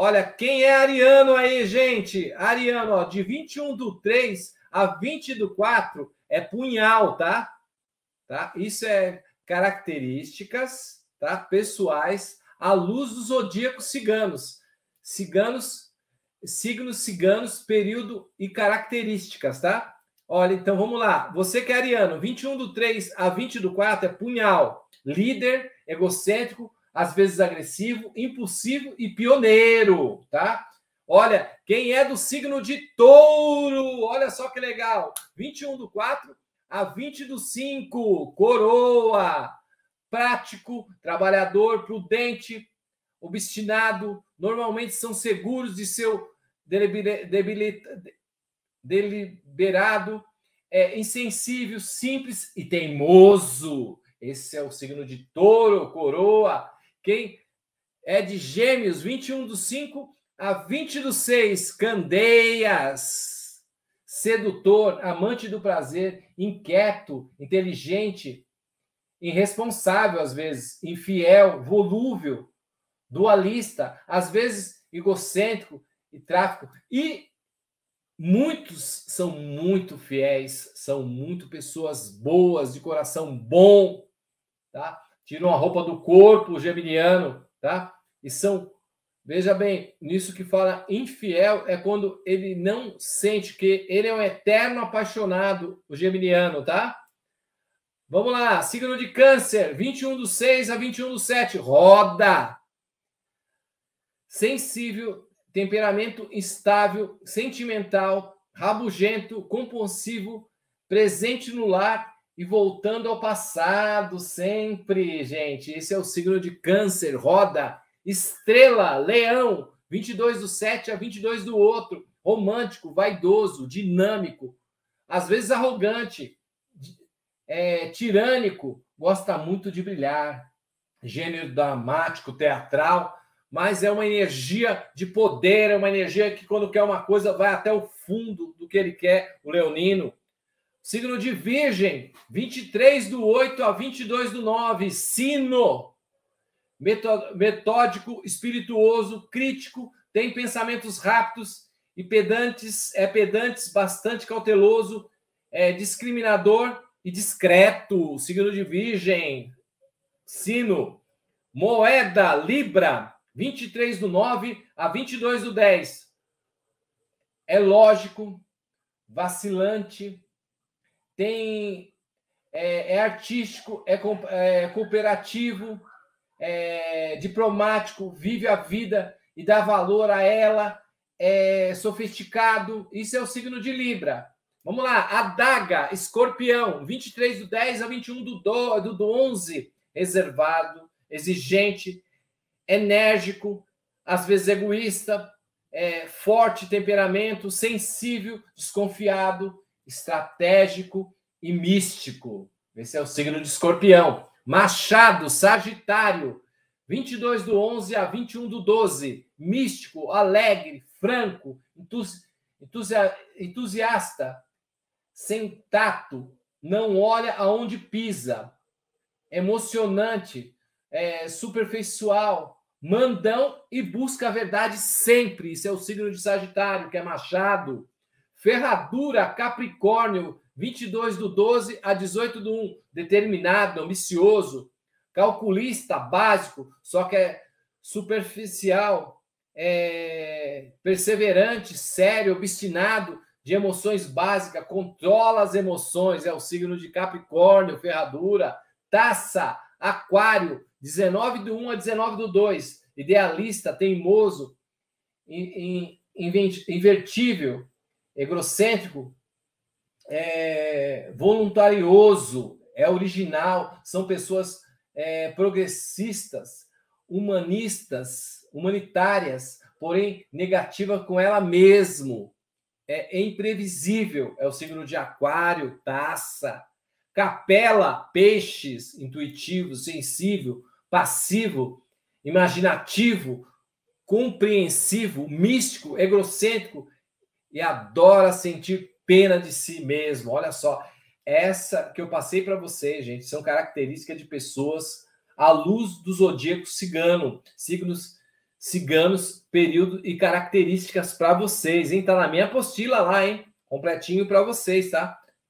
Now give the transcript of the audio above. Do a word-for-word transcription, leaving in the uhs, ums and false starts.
Olha, quem é ariano aí, gente? Ariano, ó, de vinte e um do três a vinte do quatro é punhal, tá? Tá? Isso é características, tá? Pessoais à luz dos zodíacos ciganos. Ciganos, signos ciganos, período e características, tá? Olha, então vamos lá. Você que é ariano, vinte e um do três a vinte do quatro é punhal. Líder, egocêntrico, às vezes agressivo, impulsivo e pioneiro, tá? Olha, quem é do signo de touro, olha só que legal. vinte e um do quatro a vinte do cinco, coroa. Prático, trabalhador, prudente, obstinado, normalmente são seguros de seu deliberado, é, insensível, simples e teimoso. Esse é o signo de touro, coroa. Quem é de gêmeos, vinte e um do cinco a vinte do seis, candeias. Sedutor, amante do prazer, inquieto, inteligente, irresponsável às vezes, infiel, volúvel, dualista, às vezes egocêntrico e tráfico. E muitos são muito fiéis, são muito pessoas boas, de coração bom, tá? Tiram a roupa do corpo, o geminiano, tá? E são, veja bem, nisso que fala infiel é quando ele não sente que ele é um eterno apaixonado, o geminiano, tá? Vamos lá, signo de câncer, vinte e um do seis a vinte e um do sete, roda. Sensível, temperamento instável, sentimental, rabugento, compulsivo, presente no lar e voltando ao passado sempre, gente. Esse é o signo de câncer, roda. Estrela, leão, vinte e dois do sete a vinte e dois do outro, romântico, vaidoso, dinâmico, às vezes arrogante, é, tirânico, gosta muito de brilhar, gênero dramático, teatral, mas é uma energia de poder, é uma energia que quando quer uma coisa vai até o fundo do que ele quer, o leonino. Signo de Virgem, vinte e três do oito a vinte e dois do nove, sino, metódico, espirituoso, crítico, tem pensamentos rápidos e pedantes, é pedantes, bastante cauteloso, é discriminador e discreto. Signo de Virgem, sino, moeda, Libra, vinte e três do nove a vinte e dois do dez. É lógico, vacilante, tem, é, é artístico, é, é cooperativo, é diplomático, vive a vida e dá valor a ela, é sofisticado. Isso é o signo de Libra. Vamos lá, adaga, escorpião, vinte e três do dez a vinte e um do, do, do, do onze, reservado, exigente, enérgico, às vezes egoísta, é, forte temperamento, sensível, desconfiado, estratégico e místico. Esse é o signo de escorpião. Machado, Sagitário, vinte e dois do onze a vinte e um do doze, místico, alegre, franco, entusi entusia entusiasta, sem tato, não olha aonde pisa, emocionante, é, superficial, mandão e busca a verdade sempre. Isso é o signo de Sagitário, que é Machado. Ferradura, Capricórnio, vinte e dois do doze a dezoito do um, determinado, ambicioso, calculista, básico, só que é superficial, é perseverante, sério, obstinado, de emoções básicas, controla as emoções, é o signo de Capricórnio, Ferradura. Taça, Aquário, dezenove do um a dezenove do dois, idealista, teimoso, invertível, egocêntrico, é, voluntarioso, é original, são pessoas é, progressistas, humanistas, humanitárias, porém negativa com ela mesmo. É imprevisível, é o signo de Aquário, Taça. Capela, peixes, intuitivo, sensível, passivo, imaginativo, compreensivo, místico, egocêntrico e adora sentir pena de si mesmo. Olha só, essa que eu passei para vocês, gente, são características de pessoas à luz do zodíaco cigano, signos ciganos, período e características para vocês, hein? Tá na minha apostila lá, hein? Completinho para vocês, tá?